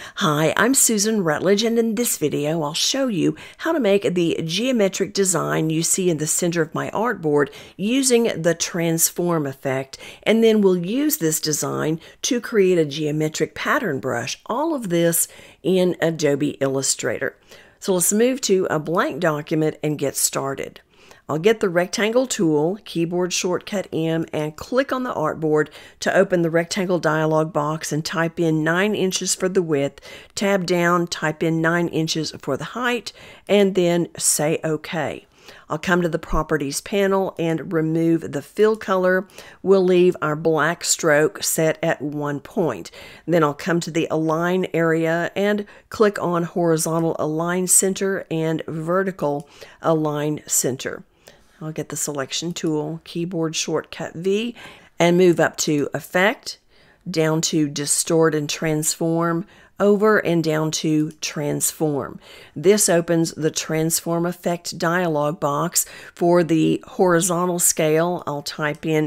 Hi, I'm Susan Rutledge, and in this video I'll show you how to make the geometric design you see in the center of my artboard using the transform effect, and then we'll use this design to create a geometric pattern brush. All of this in Adobe Illustrator. So let's move to a blank document and get started. I'll get the rectangle tool, keyboard shortcut M, and click on the artboard to open the rectangle dialog box and type in 9 inches for the width, tab down, type in 9 inches for the height, and then say OK. I'll come to the Properties panel and remove the fill color. We'll leave our black stroke set at 1 point. Then I'll come to the Align area and click on Horizontal Align Center and Vertical Align Center. I'll get the selection tool, keyboard shortcut V, and move up to Effect, down to Distort and Transform, over and down to Transform. This opens the Transform Effect dialog box. For the horizontal scale, I'll type in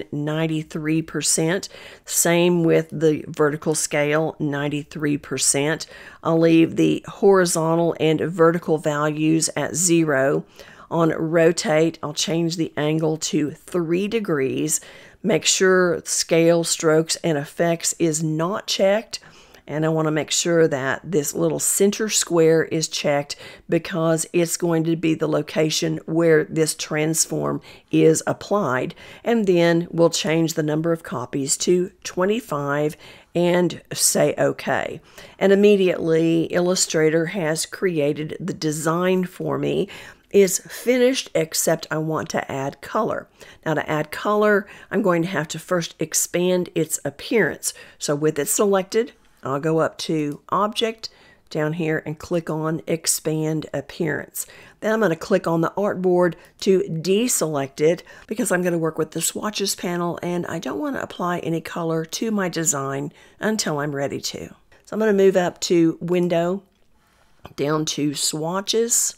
93%. Same with the vertical scale, 93%. I'll leave the horizontal and vertical values at 0. On Rotate, I'll change the angle to 3 degrees. Make sure Scale, Strokes, and Effects is not checked. And I want to make sure that this little center square is checked because it's going to be the location where this transform is applied. And then we'll change the number of copies to 25 and say OK. And immediately Illustrator has created the design for me. Is finished, except I want to add color. Now to add color, I'm going to have to first expand its appearance. So with it selected, I'll go up to Object, down here, and click on Expand Appearance. Then I'm going to click on the artboard to deselect it because I'm going to work with the Swatches panel and I don't want to apply any color to my design until I'm ready to. So I'm going to move up to Window, down to Swatches,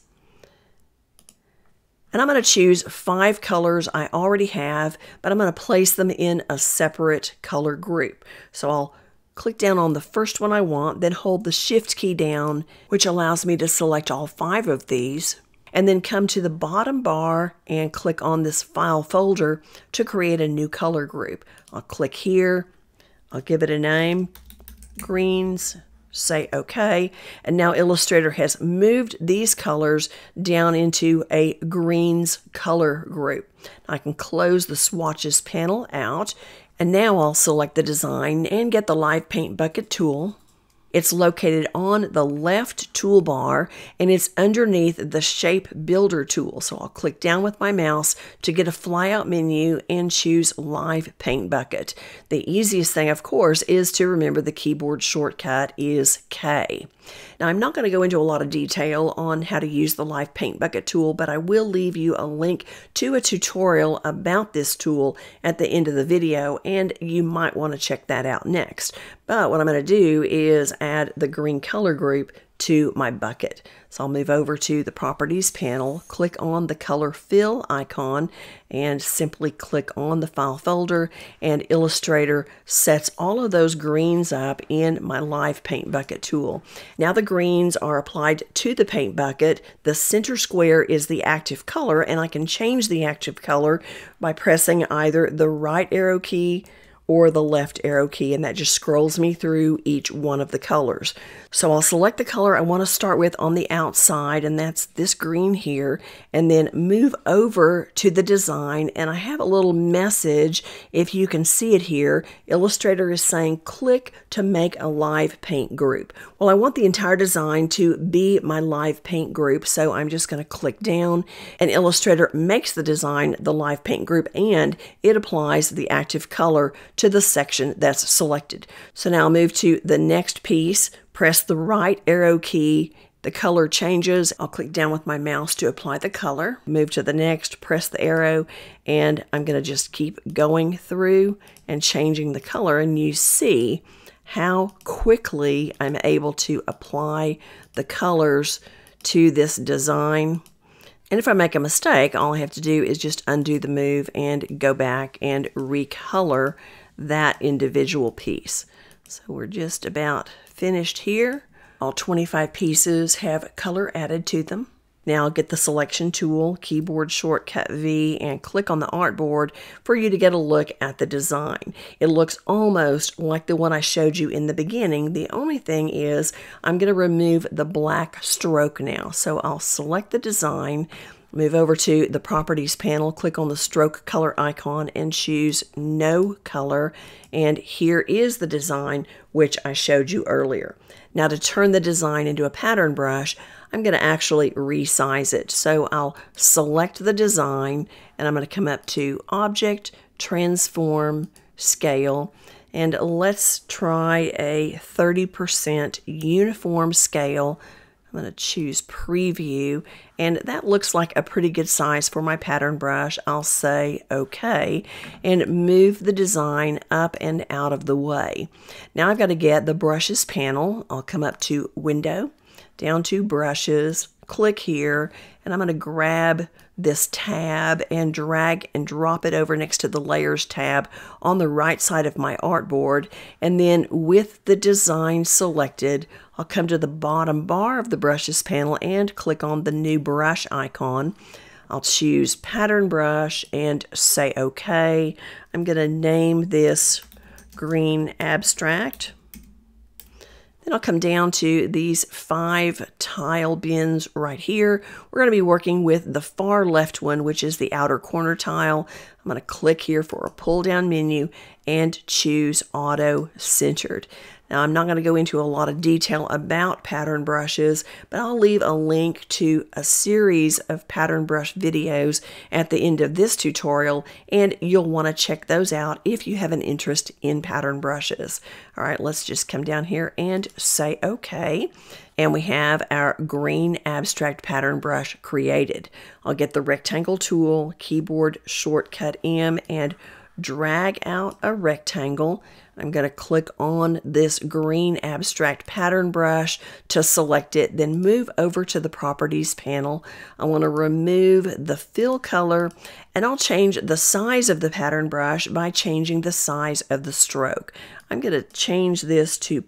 and I'm going to choose 5 colors I already have, but I'm going to place them in a separate color group. So I'll click down on the first one I want, then hold the Shift key down, which allows me to select all 5 of these, and then come to the bottom bar and click on this file folder to create a new color group. I'll click here, I'll give it a name, Greens, say OK, and now Illustrator has moved these colors down into a greens color group. I can close the Swatches panel out, and now I'll select the design and get the Live Paint Bucket tool. It's located on the left toolbar and it's underneath the Shape Builder tool. So I'll click down with my mouse to get a flyout menu and choose Live Paint Bucket. The easiest thing, of course, is to remember the keyboard shortcut is K. Now, I'm not going to go into a lot of detail on how to use the Live Paint Bucket tool, but I will leave you a link to a tutorial about this tool at the end of the video, and you might want to check that out next. But what I'm going to do is add the green color group to my bucket. So I'll move over to the Properties panel, click on the Color Fill icon, and simply click on the file folder, and Illustrator sets all of those greens up in my Live Paint Bucket tool. Now the greens are applied to the paint bucket. The center square is the active color, and I can change the active color by pressing either the right arrow key or the left arrow key, and that just scrolls me through each one of the colors. So I'll select the color I want to start with on the outside, and that's this green here, and then move over to the design, and I have a little message, if you can see it here. Illustrator is saying click to make a live paint group. Well, I want the entire design to be my live paint group, so I'm just going to click down, and Illustrator makes the design the live paint group, and it applies the active color to the section that's selected. So now I'll move to the next piece, press the right arrow key, the color changes. I'll click down with my mouse to apply the color, move to the next, press the arrow, and I'm going to just keep going through and changing the color, and you see how quickly I'm able to apply the colors to this design. And if I make a mistake, all I have to do is just undo the move and go back and recolor that individual piece. So we're just about finished here. All 25 pieces have color added to them. Now get the selection tool, keyboard shortcut V, and click on the artboard for you to get a look at the design. It looks almost like the one I showed you in the beginning. The only thing is I'm going to remove the black stroke now. So I'll select the design, move over to the Properties panel, click on the stroke color icon and choose No Color. And here is the design which I showed you earlier. Now to turn the design into a pattern brush, I'm going to actually resize it. So I'll select the design and I'm going to come up to Object, Transform, Scale, and let's try a 30% uniform scale. I'm going to choose Preview, and that looks like a pretty good size for my pattern brush. I'll say OK and move the design up and out of the way. Now I've got to get the Brushes panel. I'll come up to Window, down to Brushes, click here, and I'm going to grab this tab and drag and drop it over next to the Layers tab on the right side of my artboard. And then with the design selected, I'll come to the bottom bar of the Brushes panel and click on the new brush icon. I'll choose Pattern Brush and say OK. I'm going to name this Green Abstract. Then I'll come down to these 5 tile bins right here. We're going to be working with the far left one, which is the outer corner tile. I'm going to click here for a pull down menu and choose Auto Centered. Now I'm not going to go into a lot of detail about pattern brushes, but I'll leave a link to a series of pattern brush videos at the end of this tutorial, and you'll want to check those out if you have an interest in pattern brushes. All right, let's just come down here and say OK. And we have our green abstract pattern brush created. I'll get the rectangle tool, keyboard shortcut M, and drag out a rectangle. I'm going to click on this green abstract pattern brush to select it, then move over to the Properties panel. I want to remove the fill color, and I'll change the size of the pattern brush by changing the size of the stroke. I'm going to change this to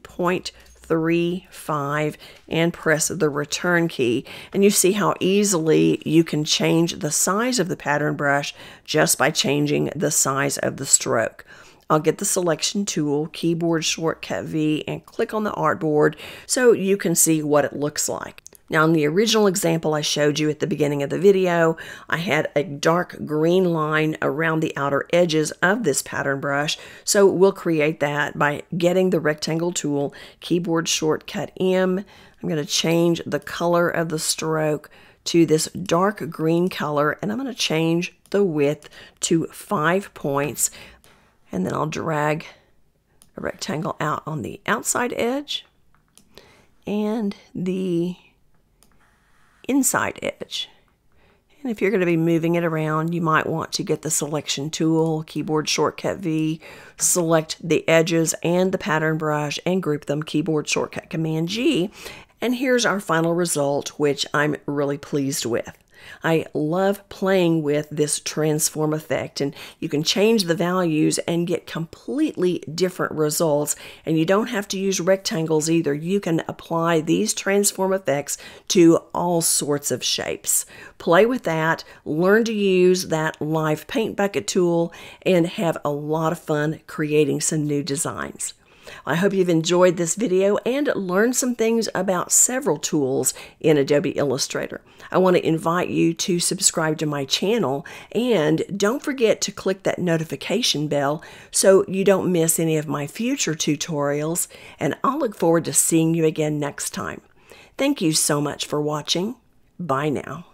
0.35 and press the return key, and you see how easily you can change the size of the pattern brush just by changing the size of the stroke. I'll get the selection tool, keyboard shortcut V, and click on the artboard so you can see what it looks like. Now in the original example I showed you at the beginning of the video, I had a dark green line around the outer edges of this pattern brush. So we'll create that by getting the rectangle tool, keyboard shortcut M. I'm going to change the color of the stroke to this dark green color, and I'm going to change the width to 5 points. And then I'll drag a rectangle out on the outside edge and the inside edge. And if you're going to be moving it around, you might want to get the selection tool, keyboard shortcut V, select the edges and the pattern brush and group them, keyboard shortcut Command G. And here's our final result, which I'm really pleased with. I love playing with this transform effect, and you can change the values and get completely different results, and you don't have to use rectangles either. You can apply these transform effects to all sorts of shapes. Play with that, learn to use that live paint bucket tool, and have a lot of fun creating some new designs. I hope you've enjoyed this video and learned some things about several tools in Adobe Illustrator. I want to invite you to subscribe to my channel, and don't forget to click that notification bell so you don't miss any of my future tutorials, and I'll look forward to seeing you again next time. Thank you so much for watching. Bye now.